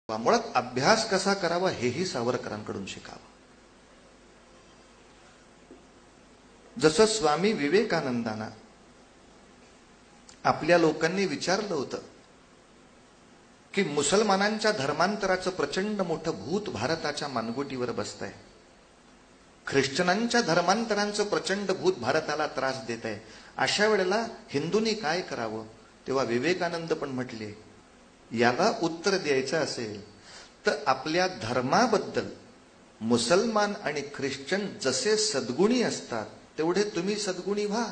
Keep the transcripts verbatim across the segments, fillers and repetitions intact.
मुळात अभ्यास कसा करावा हेही सावरकरांकडून शिकावं. जसं स्वामी विवेकानंदांना आपल्या लोकांनी विचारलं होतं की मुसलमानांच्या धर्मांतराचं प्रचंड मोठं भूत भारताच्या मानगुटीवर बसतंय, ख्रिश्चनांच्या धर्मांतरांचं प्रचंड भूत भारताला त्रास देत आहे, अशा वेळेला हिंदूंनी काय करावं? तेव्हा विवेकानंद पण म्हटले, याला उत्तर द्यायचं असेल तर आपल्या धर्माबद्दल मुसलमान आणि ख्रिश्चन जसे सद्गुणी असतात तेवढे तुम्ही सद्गुणी व्हा,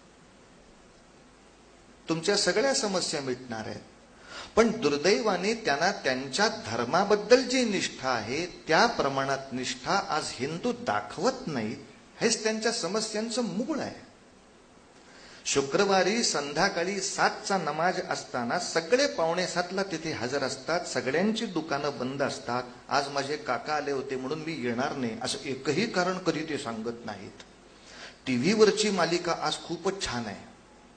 तुमच्या सगळ्या समस्या मिटणार आहेत. पण दुर्दैवाने त्यांना त्यांच्या धर्माबद्दल जी निष्ठा आहे त्या प्रमाणात निष्ठा आज हिंदू दाखवत नाहीत. हेच त्यांच्या समस्यांचं मूळ आहे. शुक्रवारी संध्याकाळी सातचा नमाज असताना सगळे पावणे सातला तिथे हजर असतात, सगळ्यांची दुकानं बंद असतात. आज माझे काका आले होते म्हणून मी येणार नाही असं एकही कारण कधी ते सांगत नाहीत. टीव्हीवरची मालिका आज खूपच छान आहे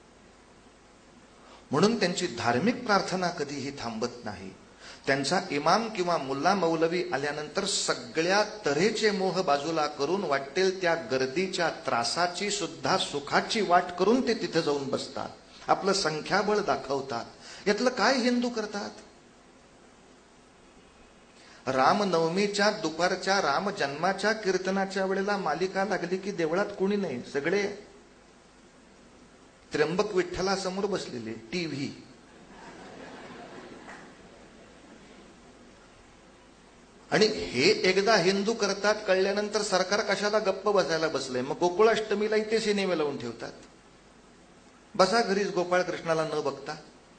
म्हणून त्यांची धार्मिक प्रार्थना कधीही थांबत नाही. त्यांचा इमाम किंवा मुल्ला मौलवी आल्यानंतर सगळ्या तऱ्हेचे मोह बाजूला करून वाटेल त्या गर्दीच्या त्रासाची सुद्धा सुखाची वाट करून ते तिथे जाऊन बसतात, आपलं संख्याबळ दाखवतात. यातलं काय हिंदू करतात? रामनवमीच्या दुपारच्या राम जन्माच्या कीर्तनाच्या वेळेला मालिका लागली की देवळात कोणी नाही, सगळे त्र्यंबक विठ्ठलासमोर बसलेले. टीव्ही आणि हे एकदा हिंदू करतात कळल्यानंतर सरकार कशाला गप्प बसायला बसलंय? मग गोकुळाष्टमीला इथे सिनेमे लावून ठेवतात. बसा घरीच गोपाळ कृष्णाला न बघता.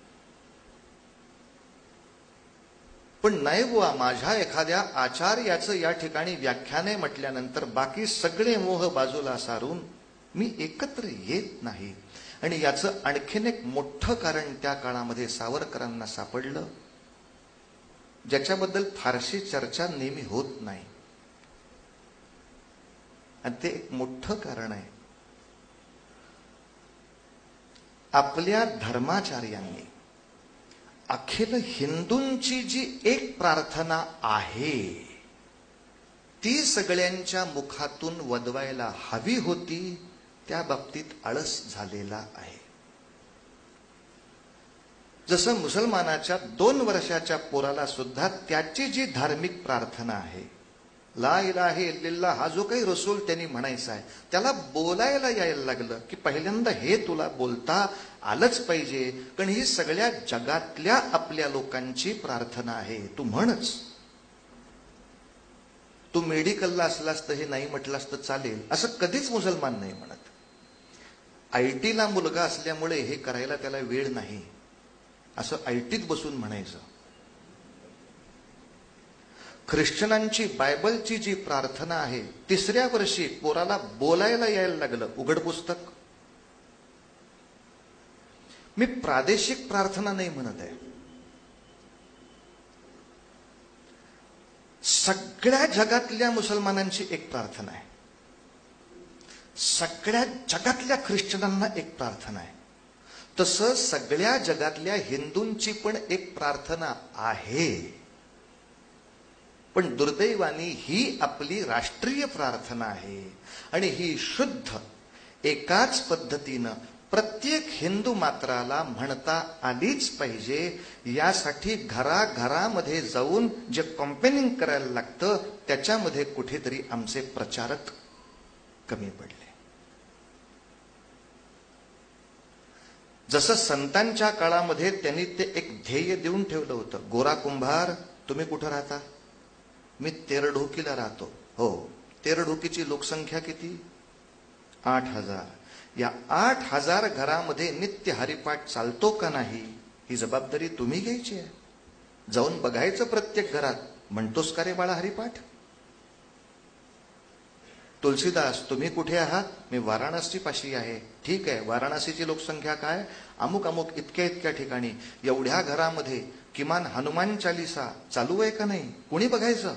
पण नाही बुवा, माझ्या एखाद्या आचार्याचं या ठिकाणी व्याख्याने म्हटल्यानंतर बाकी सगळे मोह बाजूला सारून मी एकत्र येत नाही. आणि याचं आणखीन एक मोठं कारण त्या काळामध्ये सावरकरांना सापडलं, ज्याच्याबद्दल फारशी चर्चा नेहमी होत नाही. आणि ते एक मोठं कारण आहे, आपल्या धर्माचार्यांनी अखिल हिंदूंची जी एक प्रार्थना आहे ती सगळ्यांच्या मुखातून वदवायला हवी होती, त्या बाबतीत आळस झालेला आहे. जसं मुसलमानाच्या दोन वर्षाच्या पोराला सुद्धा त्याची जी धार्मिक प्रार्थना आहे, ला इलाहा इल्लल्लाह हा जो काही रसूल त्यांनी म्हणायचा आहे, त्याला बोलायला यायला लागलं की पहिल्यांदा हे तुला बोलता आलंच पाहिजे, कारण ही सगळ्या जगातल्या आपल्या लोकांची प्रार्थना आहे, तू म्हणच. तू मेडिकलला असलास तर हे नाही म्हटलास तर चालेल असं कधीच मुसलमान नाही म्हणत. आयटीला मुलगा असल्यामुळे हे करायला त्याला वेळ नाही असं आयटीत बसून म्हणायचं. ख्रिश्चनांची बायबलची जी प्रार्थना आहे, तिसऱ्या वर्षी पोराला बोलायला यायला लागलं, उघड पुस्तक. मी प्रादेशिक प्रार्थना नाही म्हणत आहे, सगळ्या जगातल्या मुसलमानांची एक प्रार्थना आहे, सगळ्या जगातल्या ख्रिश्चनांना एक प्रार्थना आहे. तसं सगळ्या जगातल्या हिंदूंची पण एक प्रार्थना आहे. पण दुर्दैवाने ही आपली राष्ट्रीय प्रार्थना आहे आणि ही शुद्ध एकाच पद्धतीनं प्रत्येक हिंदू मात्राला म्हणता आलीच पाहिजे. यासाठी घराघरामध्ये जाऊन जे कॉम्पेनिंग करायला लागतं त्याच्यामध्ये कुठेतरी आमचे प्रचारक कमी पडले. जसं संतांच्या काळामध्ये त्यांनी ते एक ध्येय देऊन ठेवलं होतं, गोरा कुंभार तुम्ही कुठं राहता? मी तेरढोकीला राहतो. हो, तेरढोकीची लोकसंख्या किती? आठ हजार. या आठ हजार घरामध्ये नित्य हरिपाठ चालतो का नाही ही जबाबदारी तुम्ही घ्यायची आहे. जाऊन बघायचं प्रत्येक घरात, म्हणतोस का रे बाळा हरिपाठ? तुलसीदास तुम्ही कुठे आहात? मी वाराणसी पाशी आहे. ठीक आहे, वाराणसीची लोकसंख्या काय? अमुक अमुक इतक्या इतक्या ठिकाणी. एवढ्या घरामध्ये किमान हनुमान चालीसा चालू आहे का नाही? कोणी बघायचं?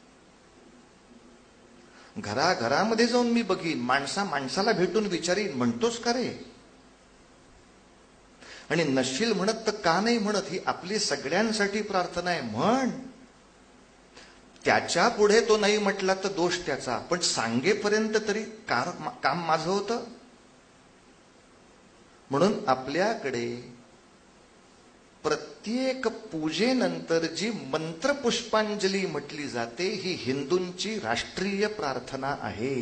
घराघरामध्ये जाऊन मी बघीन, माणसा माणसाला भेटून विचारीन, म्हणतोस का रे? आणि नशील म्हणत तर का नाही म्हणत, ही आपली सगळ्यांसाठी प्रार्थना आहे. म्हण, त्याच्या पुढे तो नाही म्हटला तर दोष त्याचा, पण सांगेपर्यंत तरी काम माझं होतं. म्हणून आपल्याकडे प्रत्येक पूजेनंतर जी मंत्रपुष्पांजली म्हटली जाते ही हिंदूंची राष्ट्रीय प्रार्थना आहे.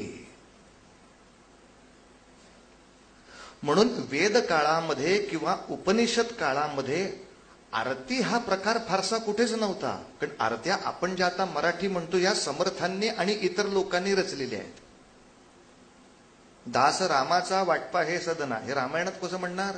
म्हणून वेद काळामध्ये किंवा उपनिषद काळामध्ये आरती हा प्रकार फारसा कुठेच नव्हता. कारण आरत्या आपण ज्या आता मराठी म्हणतो या समर्थांनी आणि इतर लोकांनी रचलेल्या आहेत. दास रामाचा वाटपा हे सदना हे रामायणात कसं म्हणणार?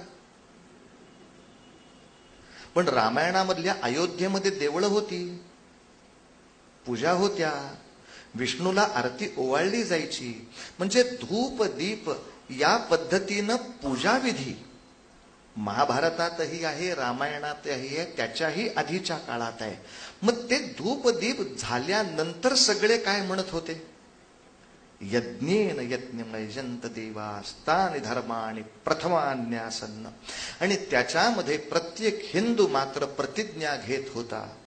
पण रामायणामधल्या अयोध्येमध्ये देवळं होती, पूजा होत्या, विष्णूला आरती ओवाळली जायची. म्हणजे धूप दीप या पद्धतीनं पूजाविधी महाभारतातही आहे, रामायणातही आहे, त्याच्याही आधीच्या काळात आहे. मग ते धूप दीप झाल्यानंतर सगळे काय म्हणत होते? यज्ञेन यज्ञमयजंत देवास्तानि धर्माणि प्रथमान्यासन्न. आणि त्याच्यामध्ये प्रत्येक हिंदू मात्र प्रतिज्ञा घेत होता